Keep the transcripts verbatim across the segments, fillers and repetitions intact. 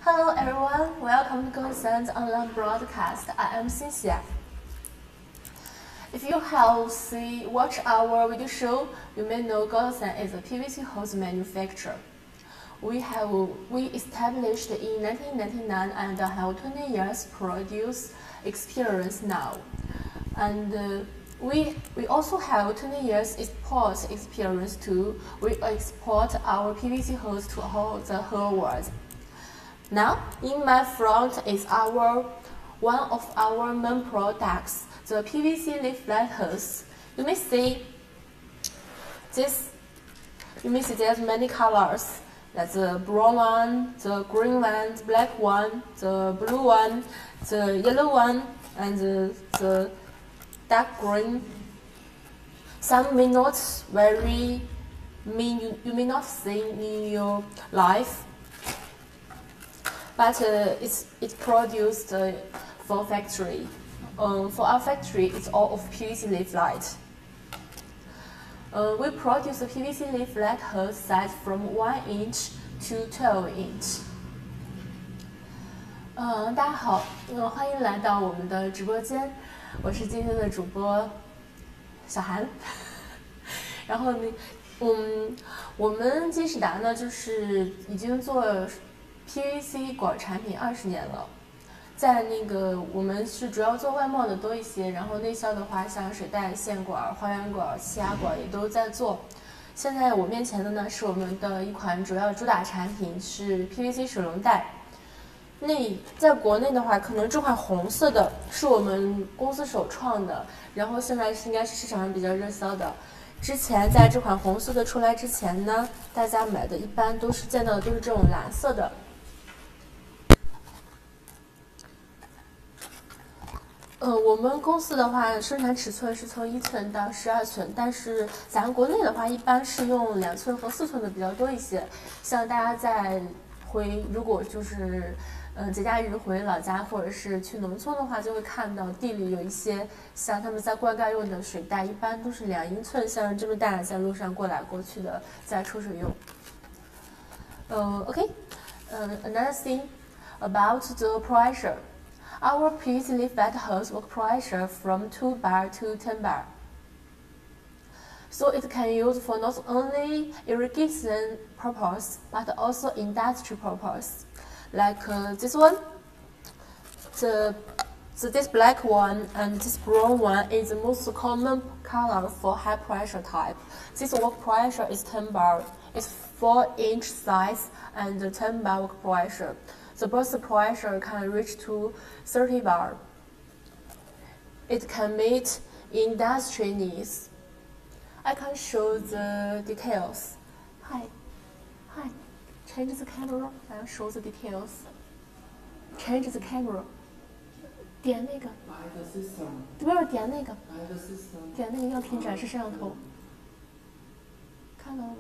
Hello everyone, welcome to Goldsione's online broadcast. I am Cynthia. If you have see, watched our video show, you may know Goldsione is a P V C hose manufacturer. We have we established in nineteen ninety-nine and have twenty years produce experience now. And uh, we we also have twenty years export experience too. We export our P V C hose to all the whole world. Now, in my front is our one of our main products, the P V C Lay Flat Hose. You may see this. You may see there's many colors. That's the brown one, the green one, the black one, the blue one, the yellow one, and the, the dark green. Some may not very mean you, you may not see in your life. But uh, it's it's produced uh, for factory. Um, for our factory, it's all of P V C Lay Flat. Uh, we produce a P V C Lay Flat hose size from one inch to twelve inch. 嗯、呃，大家好，呃，欢迎来到我们的直播间，我是今天的主播小韩。然后呢，嗯，我们金士达呢，就是已经做 P V C 管产品二十年了，在那个我们是主要做外贸的多一些，然后内销的话，像水袋、线管、花园管、气压管也都在做。现在我面前的呢是我们的一款主要主打产品是 P V C 水龙带。那在国内的话，可能这款红色的是我们公司首创的，然后现在是应该是市场上比较热销的。之前在这款红色的出来之前呢，大家买的一般都是见到的都是这种蓝色的。呃，我们公司的话，生产尺寸是从一寸到十二寸，但是咱国内的话，一般是用两寸和四寸的比较多一些。像大家在回，如果就是嗯、呃、节假日回老家或者是去农村的话，就会看到地里有一些像他们在灌溉用的水袋，一般都是两英寸，像这么大，在路上过来过去的，在抽水用。呃 ，OK， 嗯、呃、，another thing about the pressure. Our P V C Lay Flat Hose work pressure from two bar to ten bar, so it can use for not only irrigation purpose but also industry purpose. Like uh, this one, the, the this black one and this brown one is the most common color for high pressure type. This work pressure is ten bar. It's four inch size and ten bar work pressure. The burst pressure can reach to thirty bar. It can meet industry needs. I can show the details. Hi, hi. Change the camera and show the details. Change the camera. 点那个。对面点那个。点那个样品展示摄像头。看到了吗？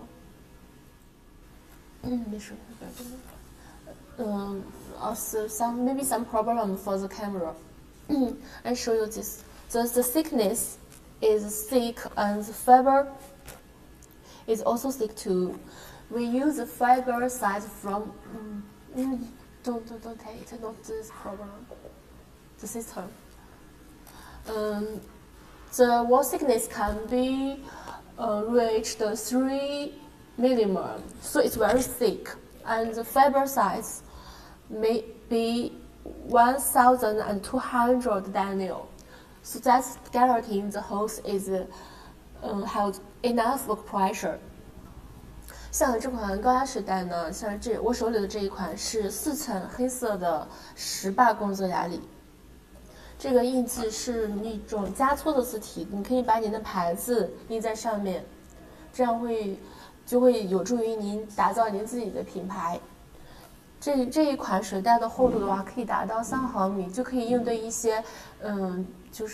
嗯，没事，不要动。Um, also some maybe some problem for the camera. I show you this. The, the thickness is thick and the fiber is also thick too. We use the fiber size from um, don't don't don't take it, not this problem. The system. Um, the wall thickness can be uh, reached three millimeter, so it's very thick. And the fiber size may be one thousand two hundred denial. So that's guaranteeing the hose is um, have enough work pressure. 像这款高压水袋呢，像这我手里的这一款是四层黑色的十八工作压力。这个印字是一种加粗的字体，你可以把你的牌子印在上面，这样会。就会有助于您打造您自己的品牌。这这一款水袋的厚度的话，可以达到三毫米，就可以应对一些，嗯，就是，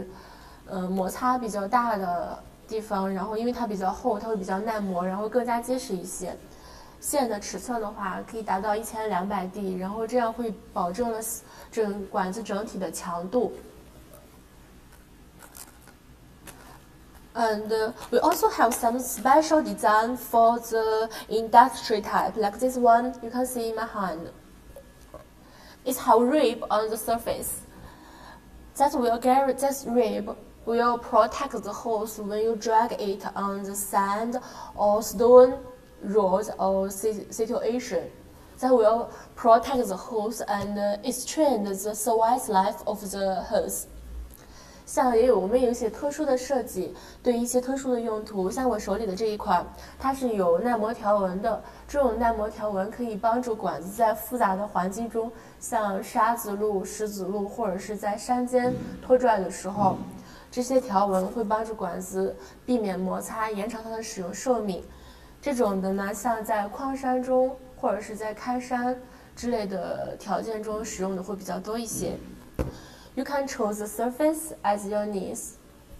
呃，摩擦比较大的地方。然后因为它比较厚，它会比较耐磨，然后更加结实一些。线的尺寸的话，可以达到一千两百 D， 然后这样会保证了整管子整体的强度。And uh, we also have some special design for the industry type, like this one you can see in my hand. it have rib on the surface. That will guarantee that rib will protect the hose when you drag it on the sand or stone roads or situation. That will protect the hose and extend the service life of the hose. 像也有我们有一些特殊的设计，对一些特殊的用途，像我手里的这一款，它是有耐磨条纹的。这种耐磨条纹可以帮助管子在复杂的环境中，像沙子路、石子路或者是在山间拖拽的时候，这些条纹会帮助管子避免摩擦，延长它的使用寿命。这种的呢，像在矿山中或者是在开山之类的条件中使用的会比较多一些。You can choose the surface as your needs.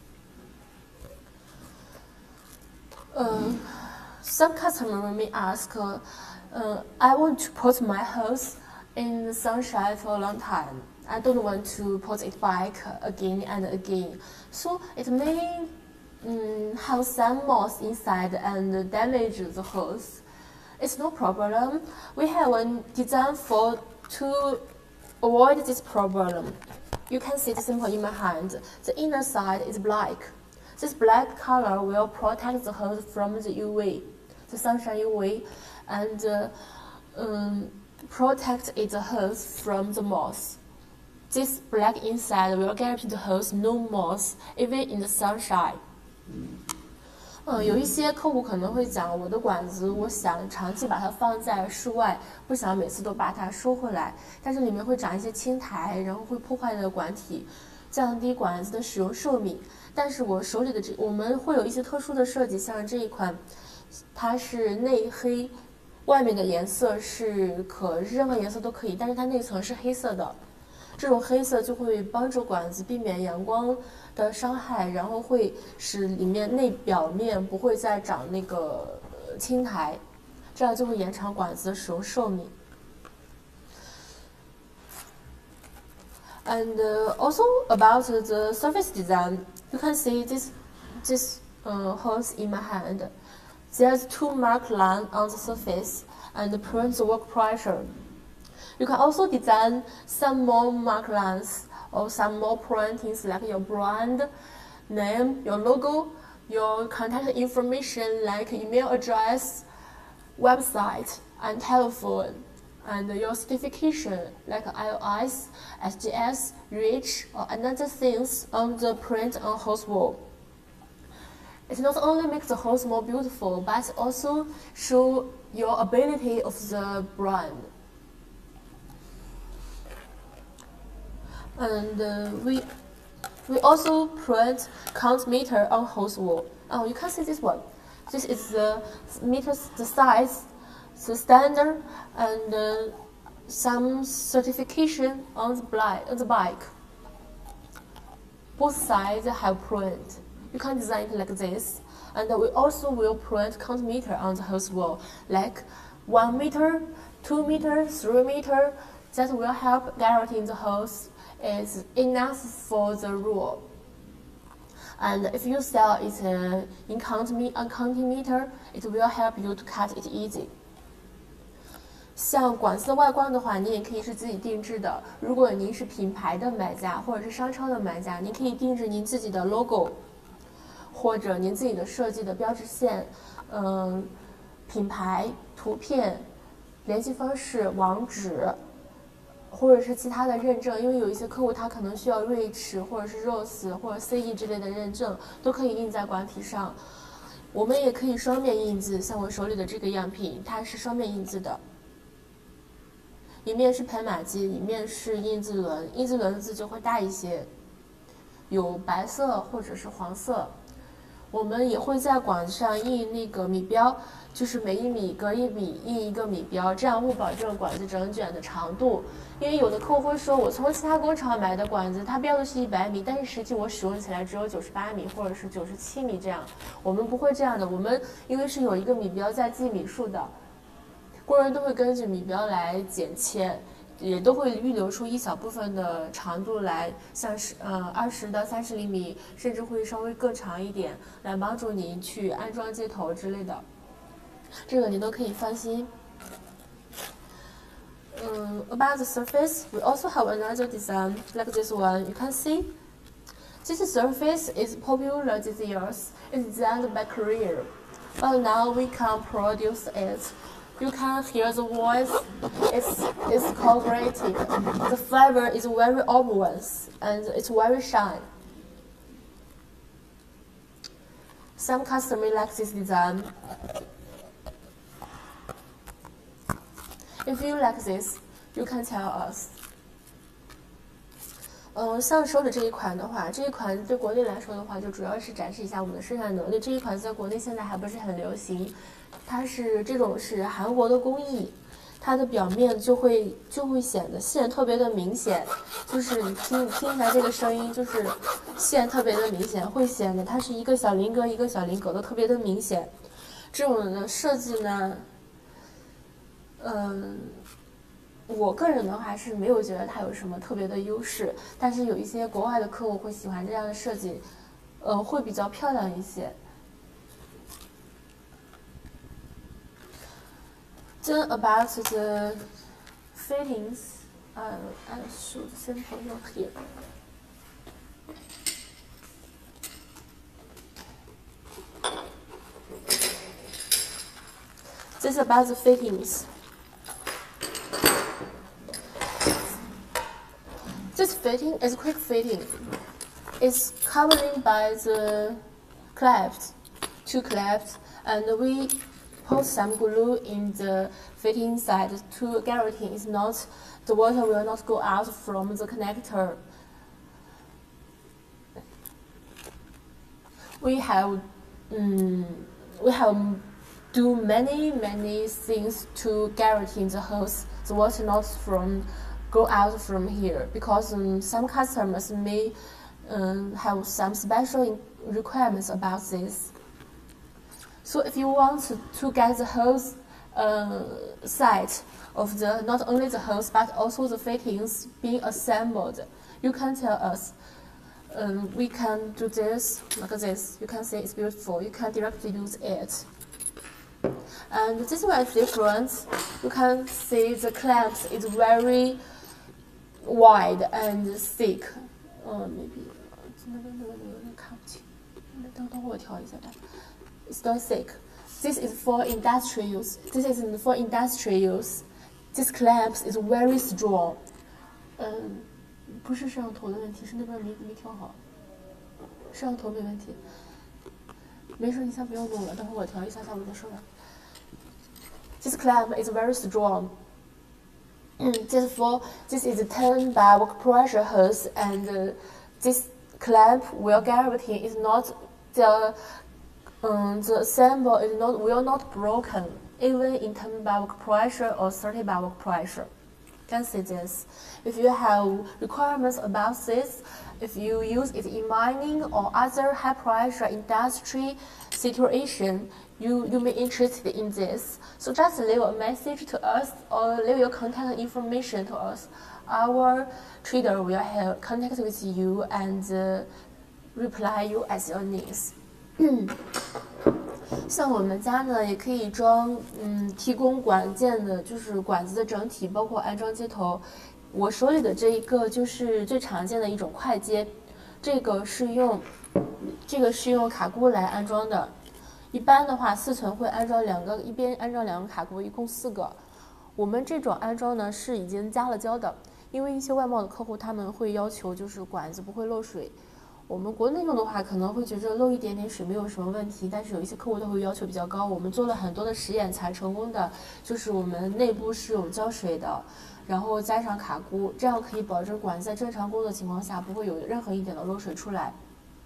Uh, some customer may ask, uh, I want to put my hose in the sunshine for a long time. I don't want to put it back again and again. So it may um, have some moss inside and damage the hose. It's no problem. We have a design for to avoid this problem. You can see the sample in my hand. The inner side is black. This black color will protect the hose from the U V, the sunshine U V, and uh, um, protect its hose from the moss. This black inside will guarantee the hose no moss, even in the sunshine. 嗯，有一些客户可能会讲，我的管子，我想长期把它放在室外，不想每次都把它收回来，但是里面会长一些青苔，然后会破坏的管体，降低管子的使用寿命。但是我手里的这，我们会有一些特殊的设计，像这一款，它是内黑，外面的颜色是可任何颜色都可以，但是它内层是黑色的。这种黑色就会帮助管子避免阳光的伤害，然后会使里面内表面不会再长那个青苔，这样就会延长管子的使用寿命。And uh, also about the surface design, you can see this this uh, hose in my hand. There's two mark lines on the surface and prevent the work pressure. You can also design some more mark lines or some more printings like your brand name, your logo, your contact information like email address, website, and telephone, and your certification like I O S, S G S, REACH, or another things on the print on hose wall. It not only makes the hose more beautiful, but also show your ability of the brand. And uh, we we also print count meter on hose wall. Oh, you can see this one. This is the meters, the size, the standard, and uh, some certification on the bike. On the bike. Both sides have print. You can design it like this. And we also will print count meter on the hose wall, like one meter, two meter, three meter. That will help guarantee the hose is enough for the rule. And if you sell it uh, in count me on counting meter, it will help you to cut it easy. 像管子的外观的话，你也可以是自己定制的。如果您是品牌的买家或者是商超的买家，您可以定制您自己的 logo， 或者您自己的设计的标志线，嗯，品牌、图片、联系方式、网址。或者是其他的认证，因为有一些客户他可能需要 REACH 或者是 R O S 或者 C E 之类的认证，都可以印在管体上。我们也可以双面印字，像我手里的这个样品，它是双面印字的，一面是喷码机，一面是印字轮，印字轮的字就会大一些，有白色或者是黄色。我们也会在管子上印那个米标，就是每一米隔一米印一个米标，这样会保证管子整卷的长度。因为有的客户会说，我从其他工厂买的管子，它标的是一百米，但是实际我使用起来只有九十八米或者是九十七米这样。我们不会这样的，我们因为是有一个米标在记米数的，工人都会根据米标来剪切。也都会预留出一小部分的长度来，像是呃二十到三十厘米，甚至会稍微更长一点，来帮助您去安装接头之类的。这个您都可以放心。 Um, about the surface, we also have another design like this one. You can see this surface is popular these years. It's designed by Korea, but now we can produce it. You can hear the voice. It's it's collaborative. The fiber is very obvious and it's very shine. Some customers like this design. If you like this, you can tell us. 嗯，像手指这一款的话，这一款对国内来说的话，就主要是展示一下我们的生产能力。这一款在国内现在还不是很流行，它是这种是韩国的工艺，它的表面就会就会显得线特别的明显，就是你听听一下这个声音，就是线特别的明显，会显得它是一个小菱格一个小菱格的特别的明显。这种的设计呢，嗯。我个人的话是没有觉得它有什么特别的优势，但是有一些国外的客户会喜欢这样的设计，呃，会比较漂亮一些。Then about the fittings, uh, I should simple note here. This is about the fittings. This fitting is quick fitting. It's covered by the clamps, two clamps, and we put some glue in the fitting side to guarantee it's not the water will not go out from the connector. We have um, we have do many many things to guarantee the hose the water not from go out from here, because um, some customers may um, have some special requirements about this. So if you want to, to get the hose uh, side of the not only the hose but also the fittings being assembled, you can tell us. Um, we can do this like this. You can see it's beautiful. You can directly use it. And this one is different. You can see the clamps is very wide and thick. Uh, maybe it's not thick. This is for industrial use. This is for industrial use. This clamps is very strong. 嗯，不是摄像头的问题，是那边没没调好。摄像头没问题。没事，你先不用弄了，等会我调一下，下我再说吧。This clamp is very strong. This for this is ten bar work pressure hose, and uh, this clamp will guarantee is not the um, the assemble is not will not broken even in ten bar work pressure or thirty bar work pressure. You can see this. If you have requirements about this, if you use it in mining or other high pressure industry situation, you, you may be interested in this. So just leave a message to us or leave your contact information to us. Our trader will have contact with you and uh, reply you as your needs. 像我们家呢，也可以装，嗯，提供管件的，就是管子的整体，包括安装接头。我手里的这一个就是最常见的一种快接，这个是用，这个是用卡箍来安装的。一般的话，四层会安装两个，一边安装两个卡箍，一共四个。我们这种安装呢是已经加了胶的，因为一些外贸的客户他们会要求就是管子不会漏水。我们国内用的话可能会觉得漏一点点水没有什么问题，但是有一些客户他会要求比较高。我们做了很多的实验才成功的，就是我们内部是有胶水的，然后加上卡箍，这样可以保证管子在正常工作情况下不会有任何一点的漏水出来。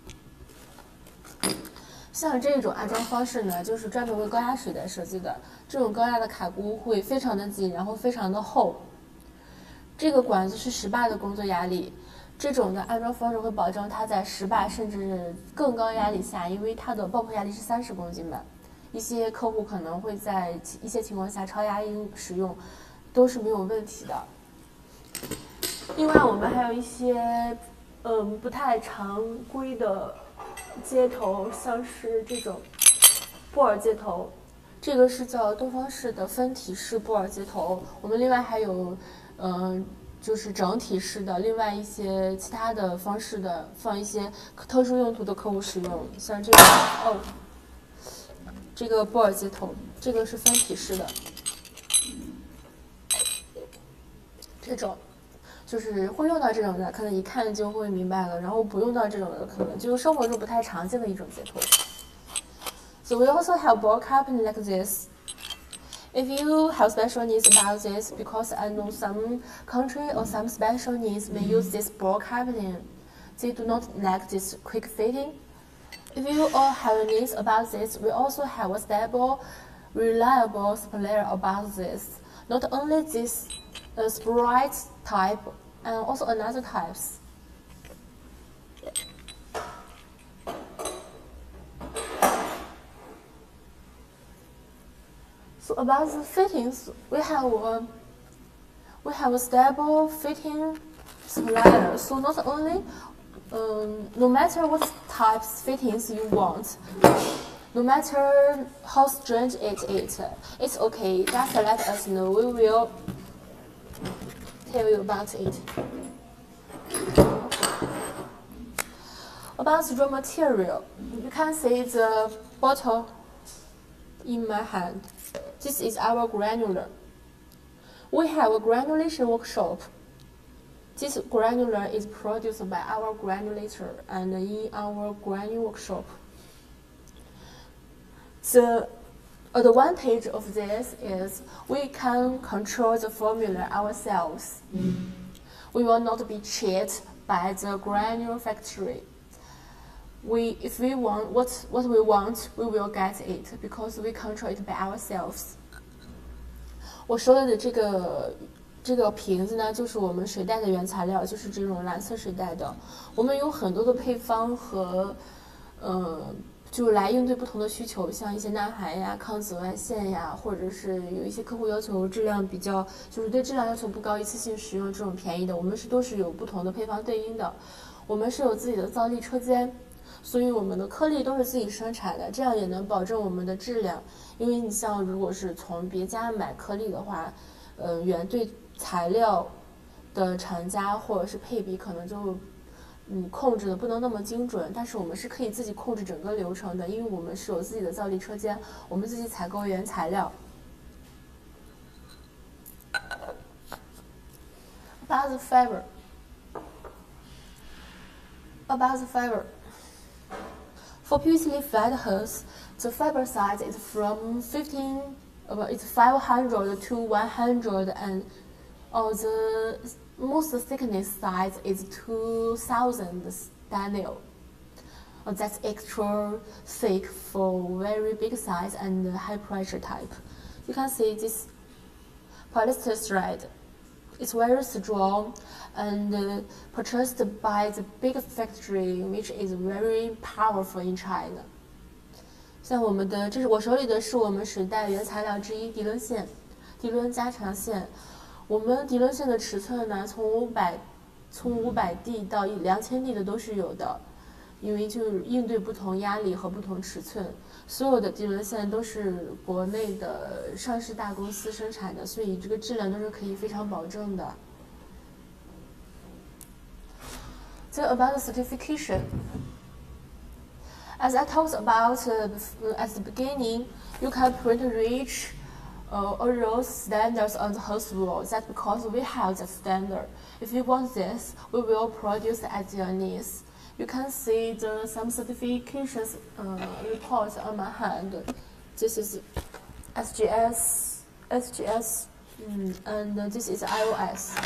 像这种安装方式呢，就是专门为高压水袋设计的。这种高压的卡箍会非常的紧，然后非常的厚。这个管子是十巴的工作压力，这种的安装方式会保证它在十巴甚至更高压力下，因为它的爆破压力是三十公斤的。一些客户可能会在一些情况下超压音使用，都是没有问题的。另外，我们还有一些嗯不太常规的接头，像是这种布尔接头， 这个是叫东方式的分体式波尔接头。我们另外还有，嗯、呃，就是整体式的，另外一些其他的方式的，放一些特殊用途的客户使用，像这个哦，这个波尔接头，这个是分体式的，这种。就是会用到这种的，可能一看就会明白了。然后不用到这种的，可能就是生活中不太常见的一种接头。So we also have ball capping like this. If you have special needs about this, because I know some country or some special needs may use this ball capping, they do not like this quick fitting. If you all have needs about this, we also have a stable, reliable supplier about this. Not only this uh, Sprite type, and also another types. So about the fittings, we have a, we have a stable fitting supplier. So not only, um, no matter what types fittings you want, no matter how strange it is, it's okay. Just let us know. We will tell you about it. About the raw material, you can see the bottle in my hand. This is our granular. We have a granulation workshop. This granular is produced by our granulator and in our granule workshop. The advantage of this is we can control the formula ourselves. We will not be cheated by the granule factory. We, if we want what, what we want, we will get it because we control it by ourselves. 我说的这个这个瓶子呢，就是我们水袋的原材料，就是这种蓝色水袋的。我们有很多的配方和，呃。就是来应对不同的需求，像一些耐寒呀、抗紫外线呀，或者是有一些客户要求质量比较，就是对质量要求不高，一次性使用这种便宜的，我们是都是有不同的配方对应的。我们是有自己的造粒车间，所以我们的颗粒都是自己生产的，这样也能保证我们的质量。因为你像如果是从别家买颗粒的话，呃，原对材料的厂家或者是配比可能就。嗯，控制的不能那么精准，但是我们是可以自己控制整个流程的，因为我们是有自己的造粒车间，我们自己采购原材料。About the fiber. About the fiber. For P V C Lay Flat Hose, the fiber size is from fifteen, uh, it's five hundred to one hundred, and oh, the most thickness size is two thousand daniel. Uh, that's extra thick for very big size and high pressure type. You can see this polyester thread. It's very strong and uh, purchased by the big factory, which is very powerful in China. 像我们的，这是我手里的是我们水袋原材料之一——涤纶线、涤纶加长线。我们涤纶线的尺寸呢，从五百从五百 D 到两千 D 的都是有的，因为就是应对不同压力和不同尺寸，所有的涤纶线都是国内的上市大公司生产的，所以这个质量都是可以非常保证的。So about the certification, as I talked about uh, at the beginning, you can print reach. Uh, all those standards on the host wall. That's because we have the standard. If you want this, we will produce at your needs. You can see the some certifications uh, reports on my hand. This is S G S, S G S, mm, and uh, this is I O S.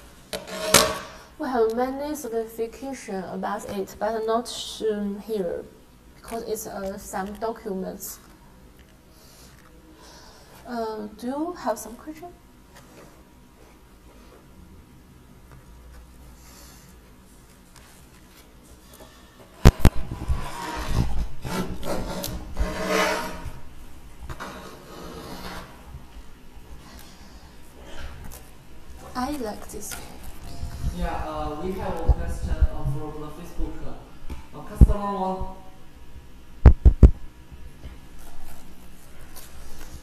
We have many certification about it, but not shown here because it's uh, some documents. Uh, do you have some question? I like this. Yeah, uh, we have a question uh, from the Facebook. Uh, customer one.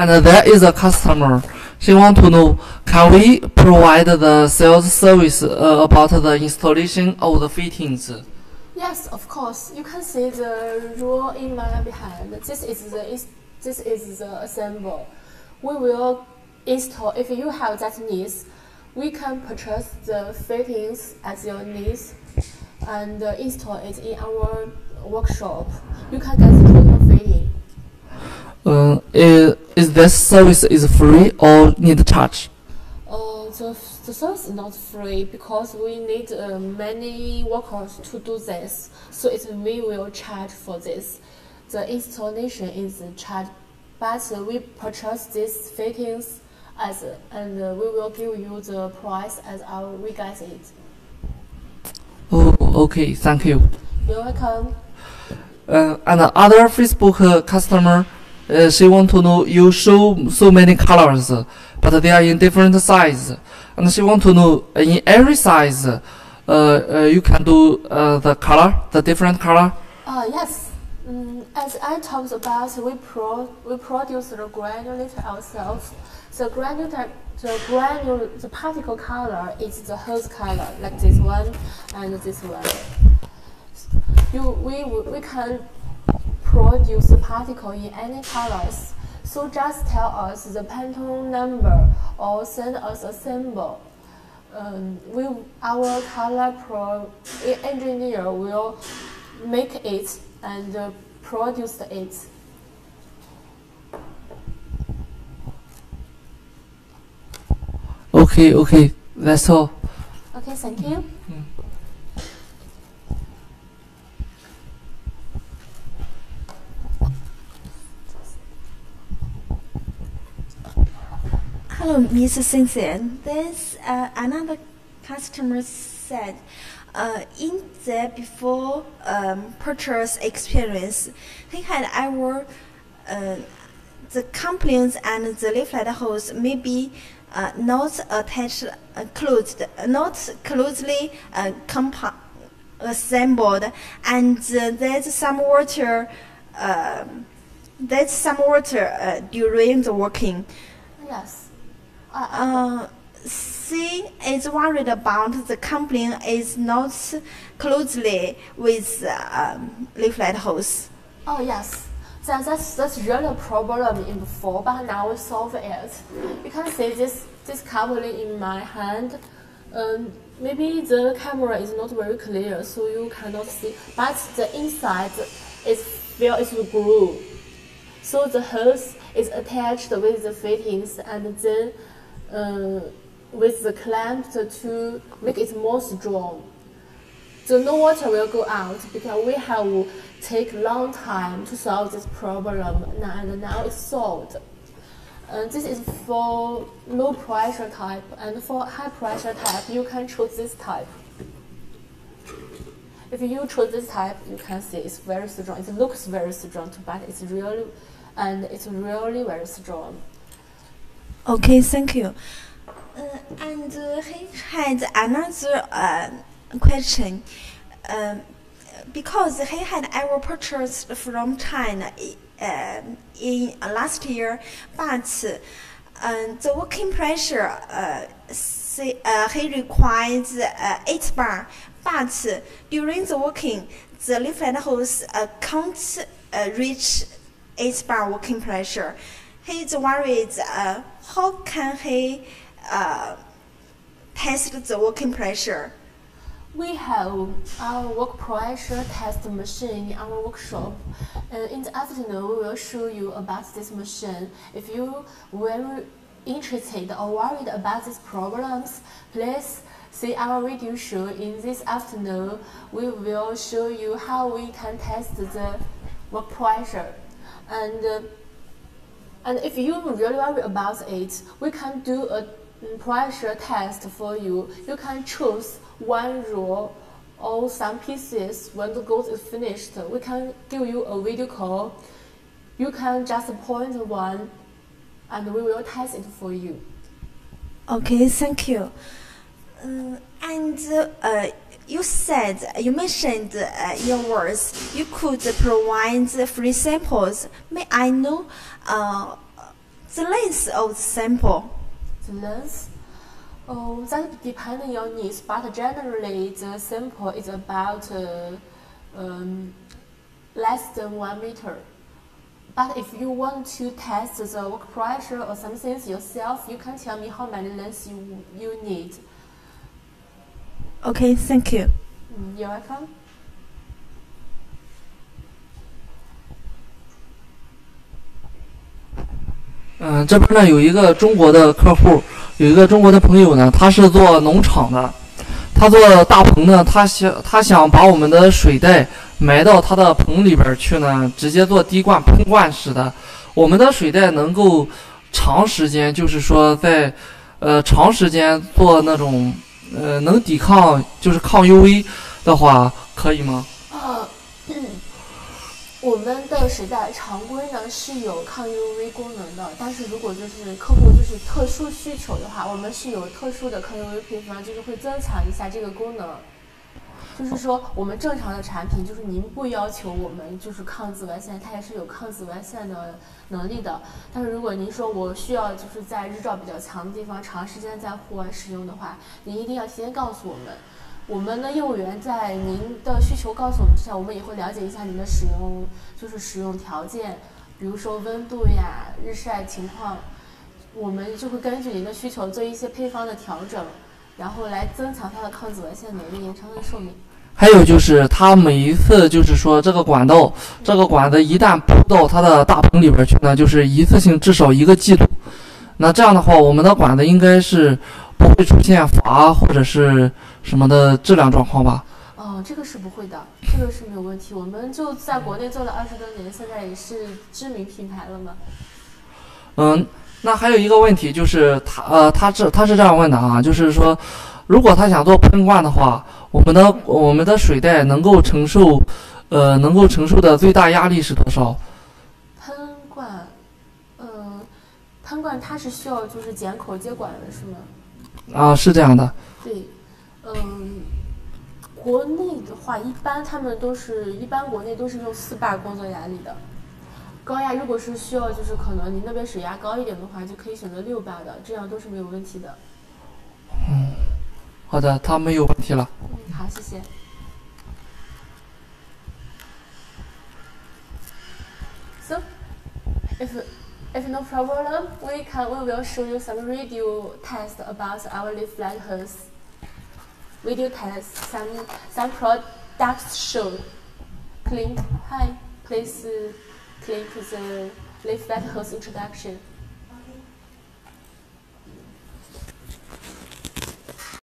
And there is a customer. She want to know, can we provide the sales service uh, about the installation of the fittings? Yes, of course. You can see the roll in my behind. This is the this is the assemble. We will install. If you have that needs, we can purchase the fittings at your needs and uh, install it in our workshop. You can get the total fitting. Uh, is, is this service is free or need charge? Uh, the, the service is not free because we need uh, many workers to do this, so it we will charge for this. The installation is charged, but uh, we purchase these fittings as and uh, we will give you the price as our we get it. Oh, okay, thank you. You're welcome. Uh, and other Facebook uh, customer, uh, she want to know, you show so many colors, but they are in different size, and she want to know uh, in every size, uh, uh, you can do uh, the color, the different color. Uh, yes. Mm, as I talked about, we pro we produce the granulator ourselves. The granulator, the granule, the particle color is the hose color, like this one and this one. You we we can produce the particle in any colors. So just tell us the Pantone number or send us a symbol. Um, we our color pro engineer will make it and uh, produce it. Okay, okay, that's all. Okay, thank you. Mm. Hello, Miss Cynthia. There's uh, another customer said, uh, in the before um, purchase experience, he had our uh, the complaints and the lay flat hose may be uh, not attached, uh, closed, not closely uh, compa assembled, and uh, there's some water. Uh, there's some water uh, during the working. Yes. Uh, she is worried about the complaint is not closely with um, lay flat hose. Oh yes. That, that's that's really a problem in before, but now we solve it. You can see this this coupling in my hand. Um, maybe the camera is not very clear, so you cannot see. But the inside is filled with glue, so the hose is attached with the fittings, and then uh, with the clamp to make it more strong. So no water will go out because we have take long time to solve this problem, and now it's solved. And this is for low pressure type, and for high pressure type, you can choose this type. If you choose this type, you can see it's very strong. It looks very strong, but it's really, and it's really very strong. Okay, thank you. Uh, and uh, he had another uh, question. Um, because he had ever purchased from China uh, in uh, last year, but uh, the working pressure uh, see, uh, he requires uh, eight bar, but during the working, the lay flat hose uh, can't uh, reach eight bar working pressure. He is worried. Uh, how can he uh, test the working pressure? We have our work pressure test machine in our workshop. And in the afternoon, we will show you about this machine. If you very interested or worried about these problems, please see our video show in this afternoon. We will show you how we can test the work pressure. And, uh, and if you really worry about it, we can do a pressure test for you. You can choose one row or some pieces. When the goal is finished, we can give you a video call. You can just point one and we will test it for you. Okay, thank you. Uh, and uh, you said, you mentioned uh, in your words, you could provide free samples. May I know uh, the length of the sample? The length? Oh, that depends on your needs, but generally the sample is about uh, um, less than one meter. But if you want to test the work pressure or some things yourself, you can tell me how many lengths you, you need. Okay, thank you. Mm, you're welcome. 嗯，这边呢有一个中国的客户，有一个中国的朋友呢，他是做农场的，他做大棚呢，他想他想把我们的水袋埋到他的棚里边去呢，直接做滴灌喷灌式的。我们的水袋能够长时间，就是说在呃长时间做那种呃能抵抗就是抗 U V 的话，可以吗？ 呃，嗯，我们的水袋常规呢是有抗 U V 功能的，但是如果就是客户就是特殊需求的话，我们是有特殊的抗 U V 配方，就是会增强一下这个功能。就是说，我们正常的产品，就是您不要求我们就是抗紫外线，它也是有抗紫外线的能力的。但是如果您说我需要就是在日照比较强的地方长时间在户外使用的话，您一定要提前告诉我们。我们的业务员在您的需求告诉我们之前，我们也会了解一下您的使用就是使用条件，比如说温度呀、日晒情况，我们就会根据您的需求做一些配方的调整。然后来增强它的抗紫外线能力，延长它的寿命。 还有就是它每一次就是说这个管道，这个管子一旦铺到它的大棚里边去呢，就是一次性至少一个季度。那这样的话，我们的管子应该是不会出现阀或者是什么的质量状况吧？ 哦，这个是不会的，这个是没有问题。我们就在国内做了二十多年，现在也是知名品牌了嘛。 嗯。那还有一个问题就是，他呃，他这他是这样问的啊，就是说，如果他想做喷灌的话，我们的我们的水袋能够承受，呃，能够承受的最大压力是多少？ 喷灌，嗯、呃，喷灌它是需要就是剪口接管的是吗？ 啊，是这样的。 对，嗯，国内的话，一般他们都是一般国内都是用四bar工作压力的。高压如果是需要，就是可能您那边水压高一点的话，就可以选择六bar的，这样都是没有问题的。 嗯，好的，他没有问题了。 嗯，好，谢谢。So, if if no problem, we can we will show you some video test about our lay flat hose. Video test some some products show. Click hi, please. Click the lay flat hose introduction.